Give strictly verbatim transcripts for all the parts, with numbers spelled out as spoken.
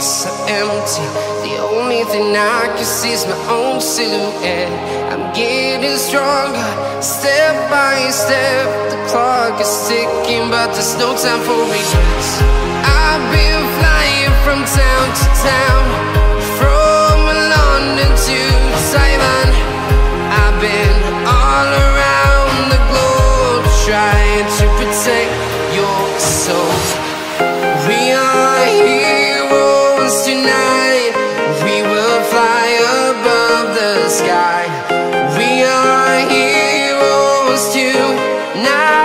so empty. The only thing I can see is my own silhouette. I'm getting stronger, step by step. The clock is ticking, but there's no time for regrets. I've been flying from town to town, from London to Taiwan. I've been all around the globe, trying to protect your soul. We are heroes tonight. We will fly above the sky. We are heroes tonight.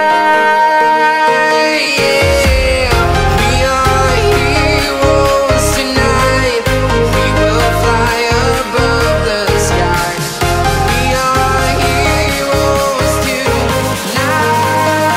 Yeah. We are heroes tonight. We will fly above the sky. We are heroes tonight.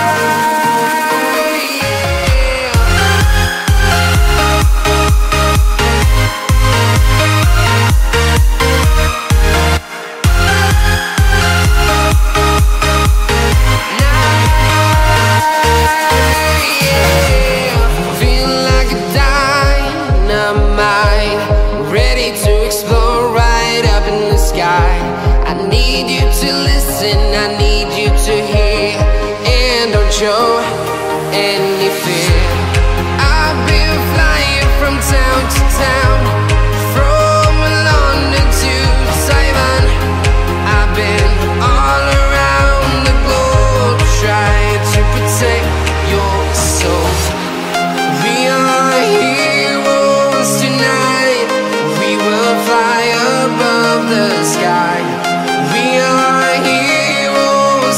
I need you to listen, I need you to hear, and don't show any fear. I've been flying from town to town, from London to Taiwan. I've been all around the globe, trying to protect your soul. We are heroes tonight. We will fly above the sky. We are heroes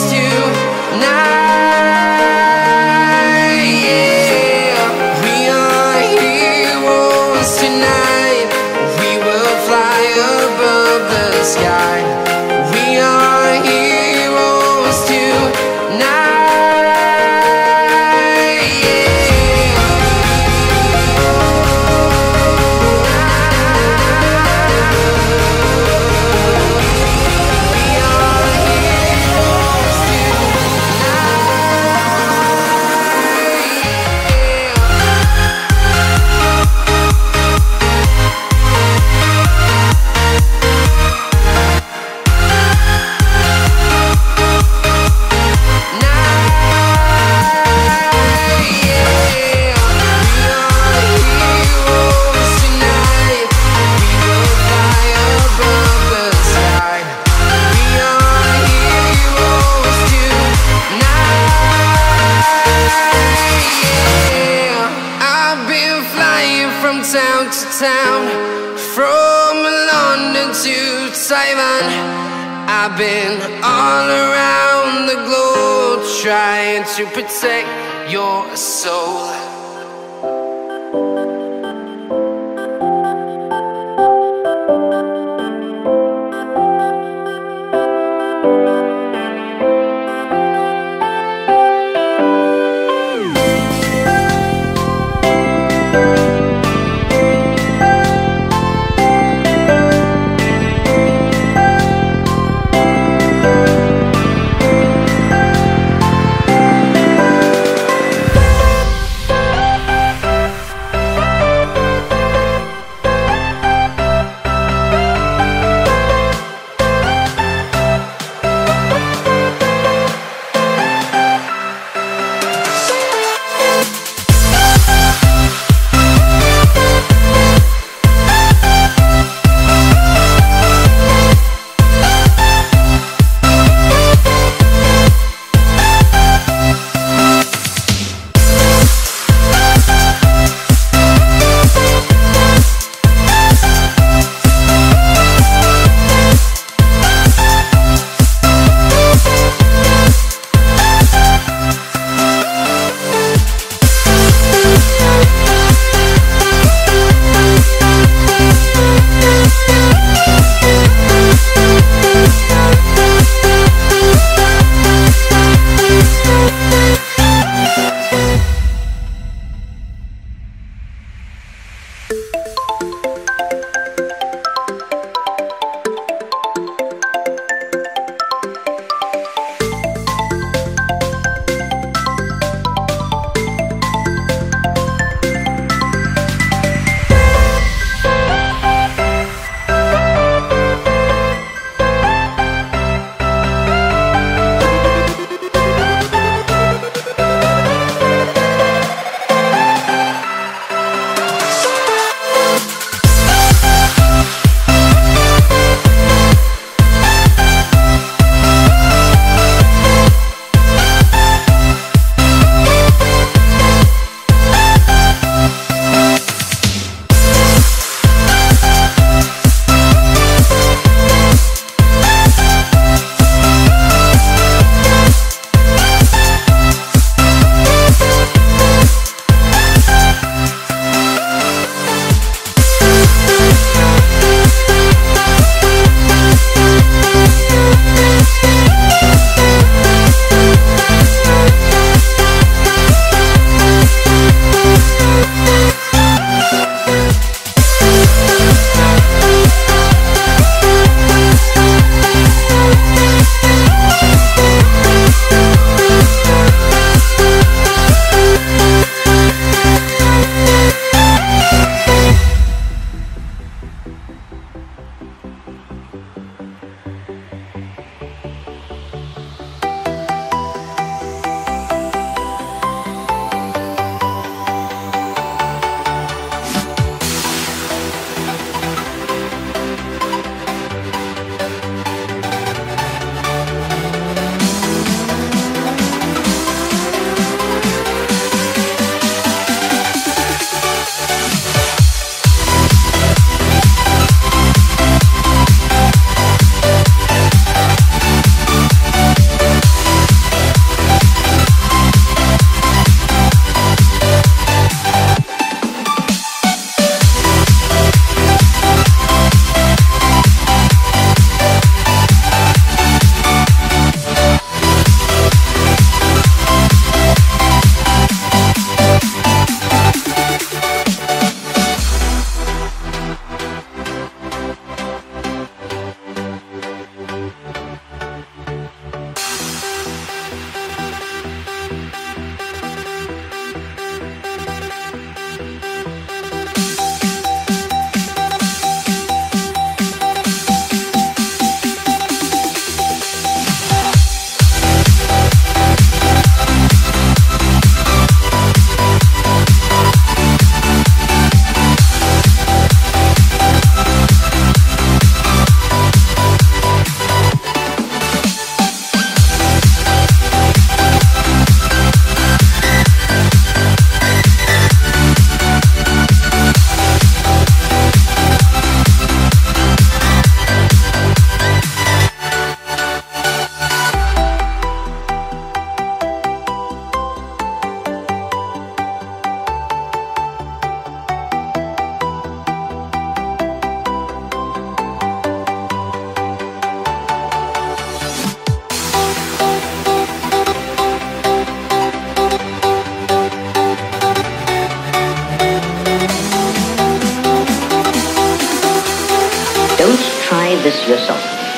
tonight. Yeah. We are heroes tonight. We will fly above the sky. We are heroes tonight. Town to town, from London to Taiwan. I've been all around the globe, trying to protect your soul.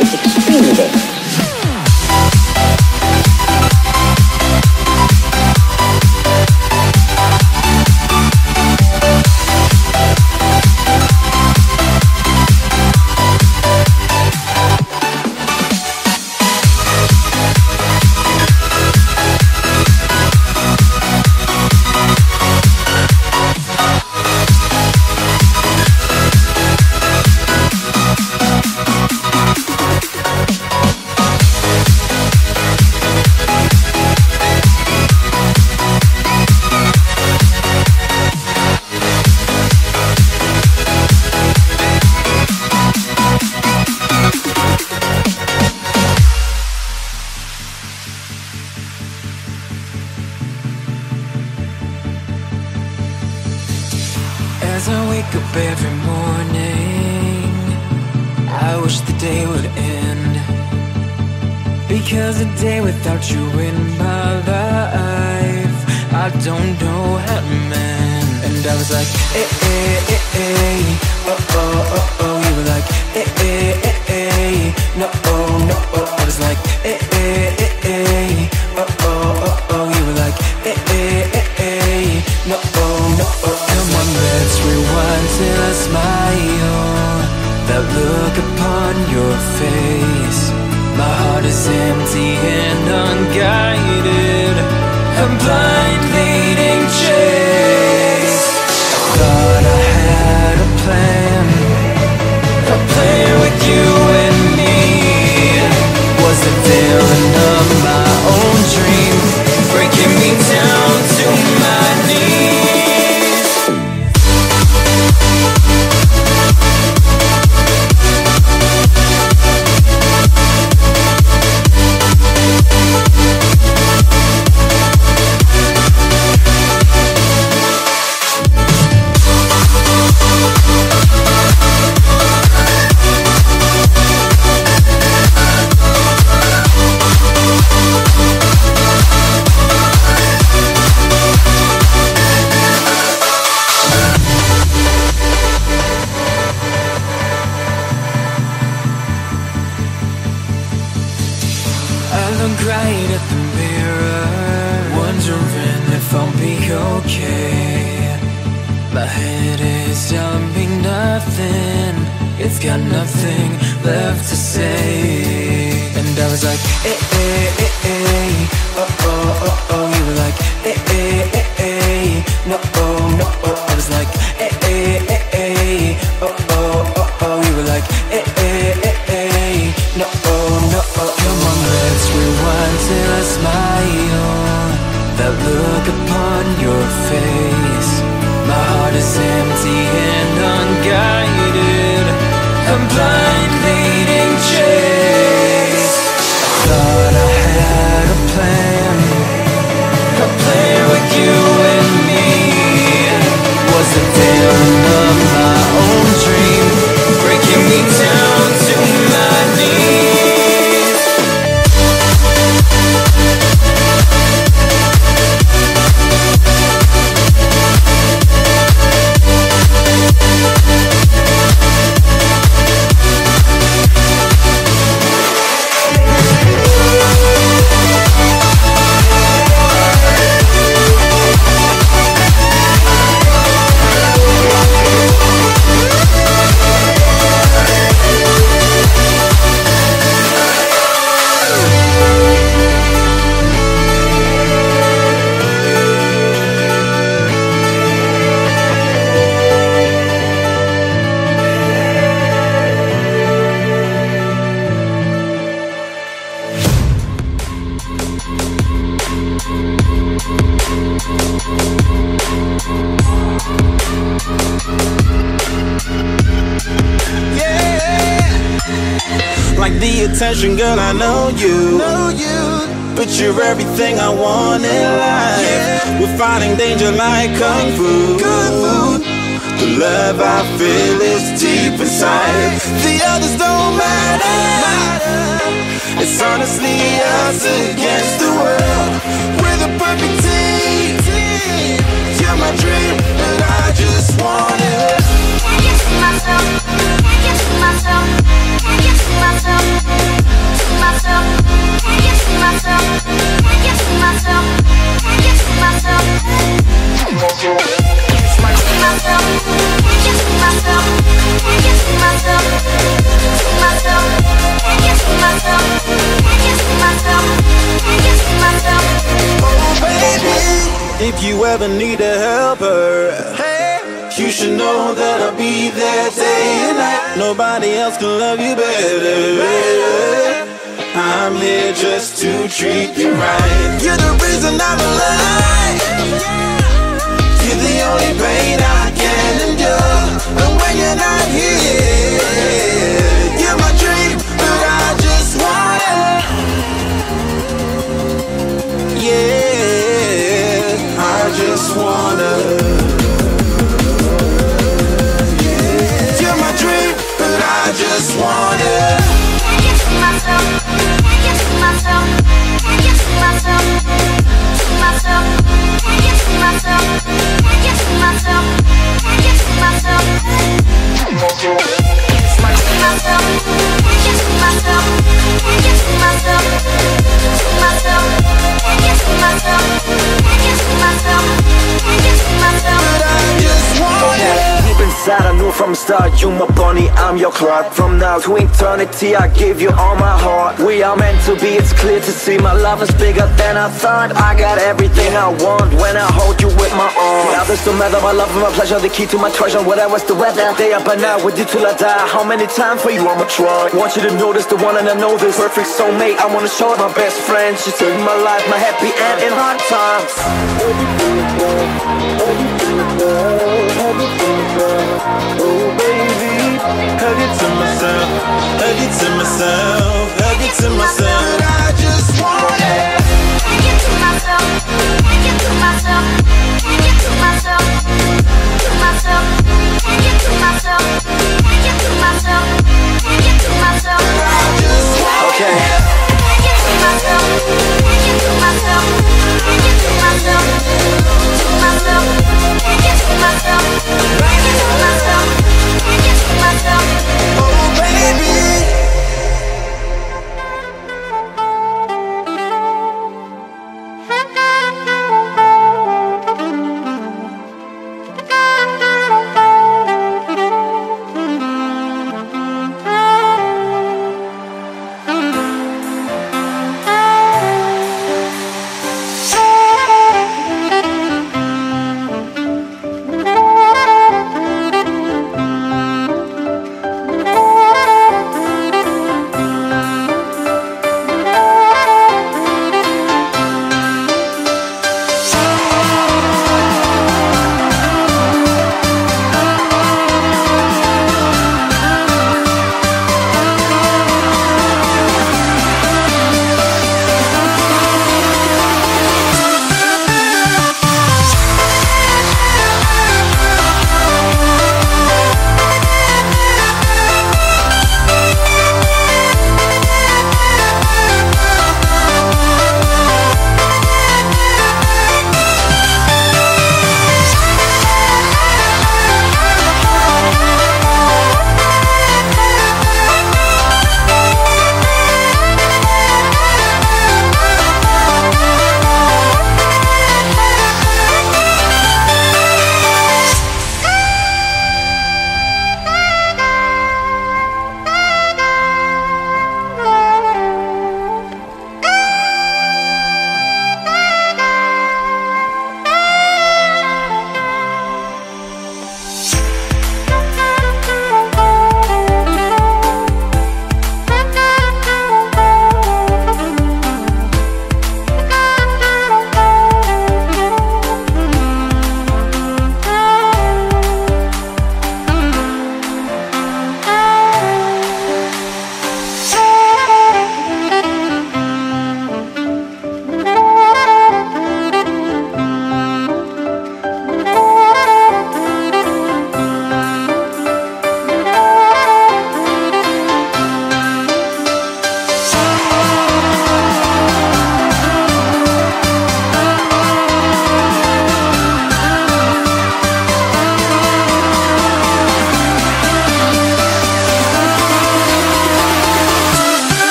It's extremely dangerous. As I wake up every morning, I wish the day would end, because a day without you in my life, I don't know how to mend. And I was like, eh, eh, eh, eh, oh, oh, oh, oh. You were like, eh, eh, eh, eh, no, oh, no, oh. I was like, eh, eh, eh, eh, oh, oh, oh, oh. You were like, eh, eh, eh, eh, no, oh, no, oh. Come on, let's rewind till I smile. That look upon your face. My heart is empty and unguided. I'm blind leading chase. I thought I had a plan, a plan with you and me. Was the villain of my own dream, breaking me down to my knees. Right at the mirror, wondering if I'll be okay. My head is telling me nothing, it's got nothing left to say. And I was like, eh, eh, eh, eh, oh, oh, oh, oh. You were like, eh, eh, eh, eh, no, oh, no, oh. I was like, eh, eh, eh, eh, oh, oh, oh, oh. You were like, eh, eh, eh, eh, no, oh, no, oh. Come on, let's rewind till I smile. That look upon your face. My heart is empty and unguided. I'm blind leading chase. I thought I had a plan, a plan with you and me. Was the villain of my own dream, breaking me down to my knees. Like the attention, girl, I know you, know you. But you're everything I want in life, yeah. We're fighting danger like Kung Fu, Kung Fu. The love I feel is deep inside. The others don't matter. It's honestly us against the world. We're the perfect team. You're my dream, and I just want it. Can't you see myself? Can't you see myself? Can't you see myself? If you ever need a helper, you should know that I'll be there day and night. Nobody else can love you better. I'm here just to treat you right. You're the reason I'm alive. You're the only pain I can endure. And when you're not here, you're my dream, but I just wanna, yeah, I just wanna. You're my dream, but I just wanna. Can't get to myself, can't get to myself, can't get to myself, to myself, can't get to myself, can't get to myself, can't get to myself, to myself, can't get to myself, can't get to myself, to myself, can't get to myself, can't get to myself, can't get to myself, But I just wanna. Deep inside I knew from the start, you my bunny, I'm your Clark. From now to eternity I give you all my heart. We are meant to be, it's clear to see. My love is bigger than I thought. I got everything I want when I hold you with my arms. The others don't matter, my love and my pleasure, the key to my treasure. Whatever's the weather, day up and out with you till I die. How many times for you I'ma try? Want you to notice the one and I know this perfect soulmate. I wanna show it my best friend. She took my life, my happy end in hard times. Oh baby, hug it to myself, hug it to myself, hug it to myself. I just want it. can't get to myself, can't get to myself, can't get to myself, to myself, can't get to myself, can't get to myself, can't get to myself, I just want Okay. can't get to myself, can't get to myself, can't get to myself, to myself, can't get to myself, can't get to myself, can't get to myself. oh baby.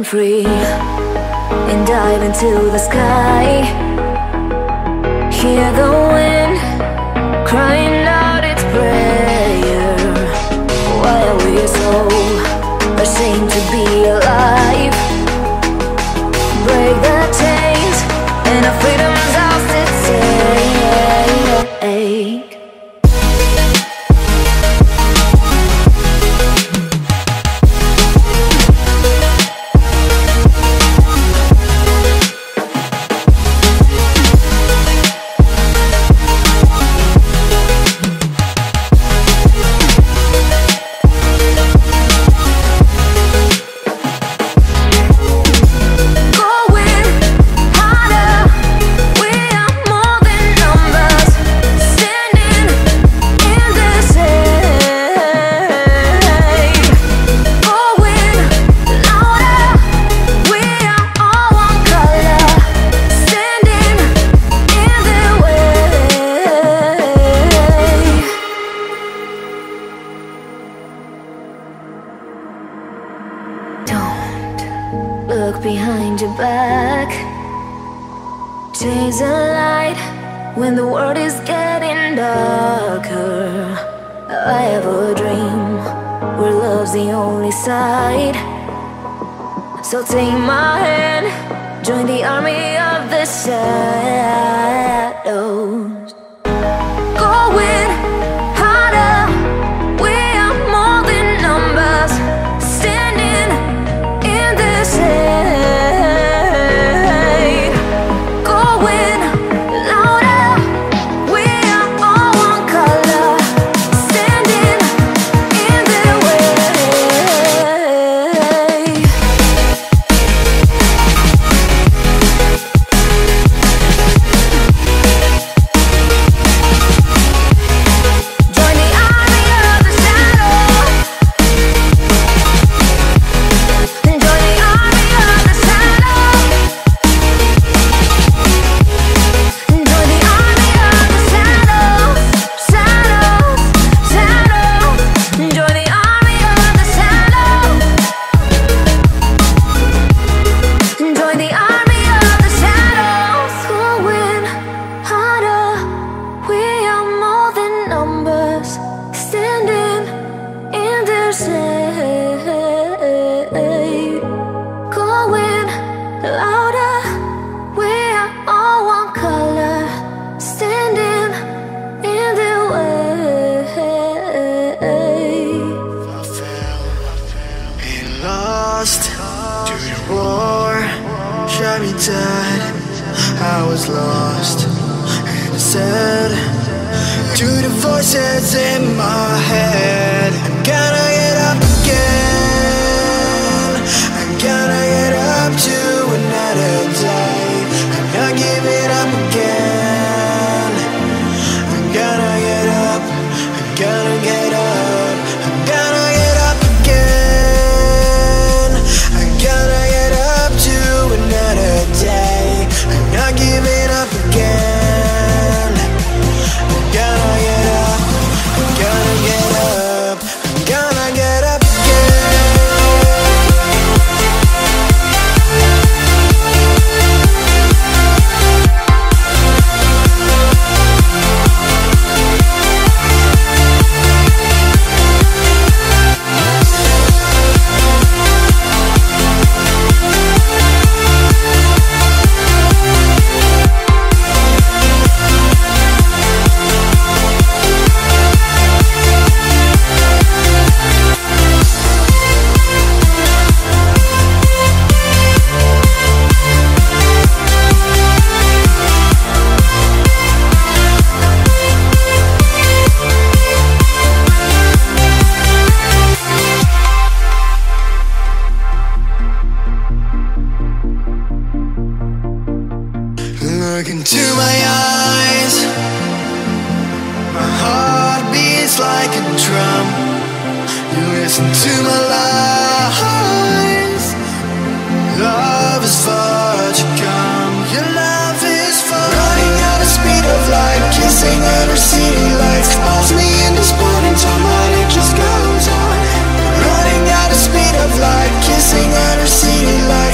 free and dive into the sky. Hear the wind crying out its prayer. Why are we so ashamed to be alive? Break the chains and our freedom's ours to take. Look behind your back. Chase a light when the world is getting darker. I have a dream where love's the only side. So take my hand, join the army of the shadows. Going harder, we are more than numbers. Standing in this shade, going louder. We are all one color, standing in their way. Join the army of the shadows. Join the army of the shadows. Join the army of the shadows, shadows, shadows. Join the army of the shadows. Join the army of the shadows. Going harder, we are more than numbers. Standing in their shade. Going louder, we are all one color. Standing in their way. Been lost to the war, shot me dead. I was lost and sad to the voices in my head. I'm gonna get up again. I'm gonna get up to another day. I'm not giving up again. I'm gonna get up. I'm gonna get up. I'm gonna get up again. I'm gonna get up to another day. I'm not giving up again. I'm gonna get up. I'm gonna get up. I'm gonna get up again. Look into my eyes. My heart beats like a drum. You listen to my lies. Love is far to come. Your love is far. Running at the speed of light, kissing under city lights. Calls me in this morning time, and it just goes on. Running at the speed of light, kissing under city lights.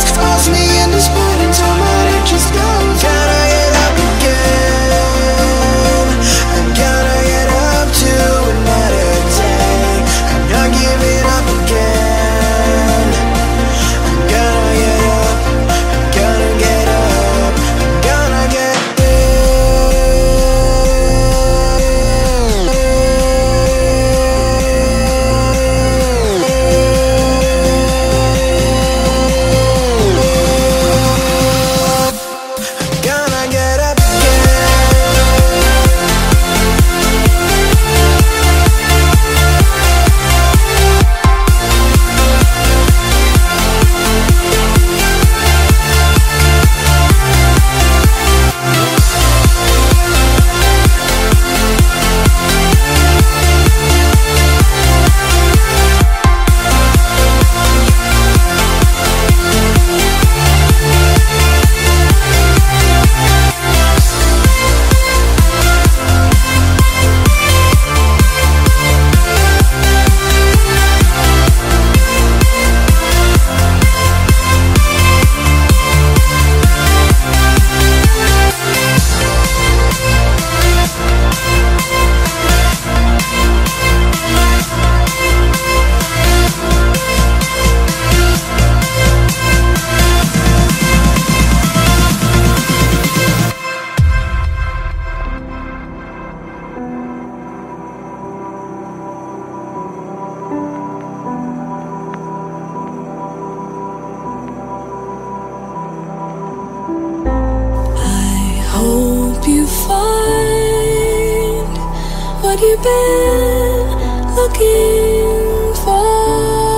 you've been looking for.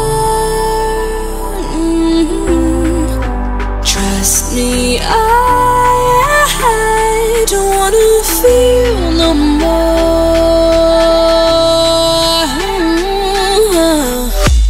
Mm-hmm. Trust me, I, I don't wanna feel no more. Mm-hmm.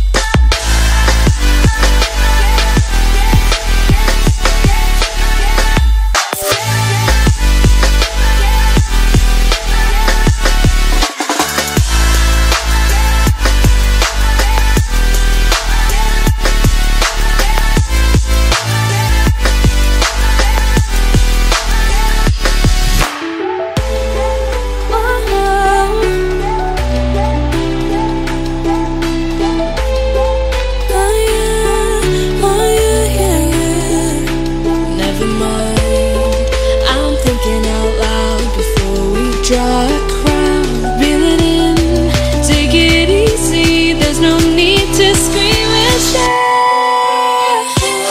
Draw a crowd, reel it in, take it easy, there's no need to scream and shout.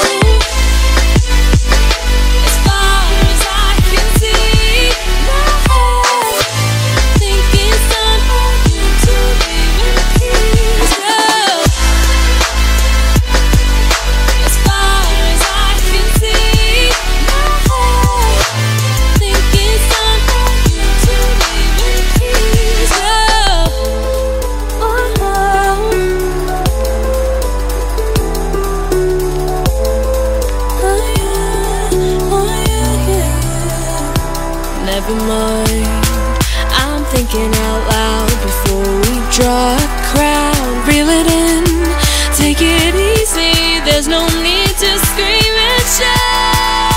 As far as I can see, now think it's time for you to leave in peace. As far as I can see, now think it's time for you to never mind, I'm thinking out loud before we draw a crowd. Reel it in, take it easy, there's no need to scream and shout.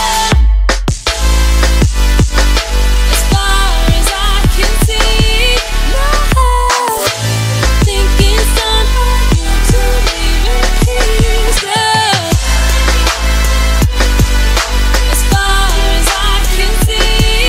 As far as I can see, now think it's time for you to leave in peace. As far as I can see,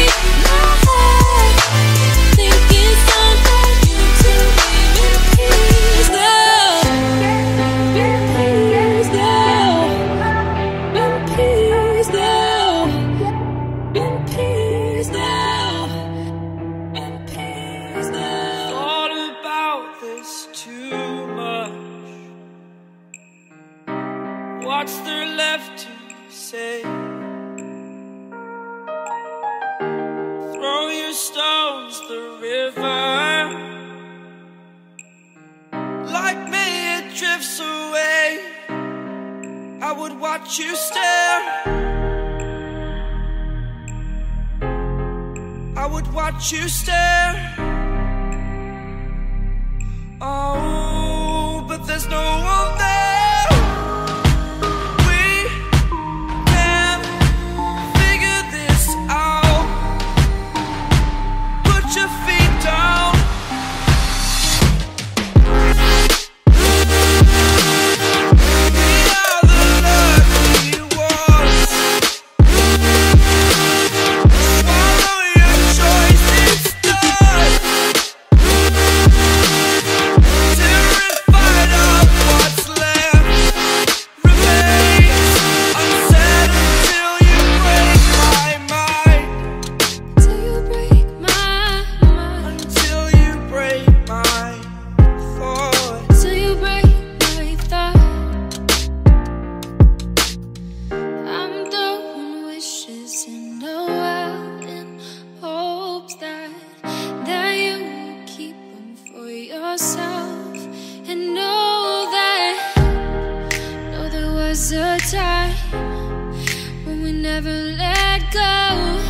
think it's time for you to leave in peace now. In peace now. In peace now. In peace now. In peace now. Thought about this too much. What's there left to say? Throw your stones the river. Like me it drifts away. I would watch you stare. I would watch you stare. Oh, but there's no one there. We can figure this out. Put your feet down. We are the lucky ones. Swallow your choice, it's done. Terrified of what's left remains unsaid until you break my mind. Till you break my mind. Until you break my thought. Till you break my thought. I'm throwing wishes in the well in hopes that that you will keep them for yourself. And know that, know there was a time when we never let go.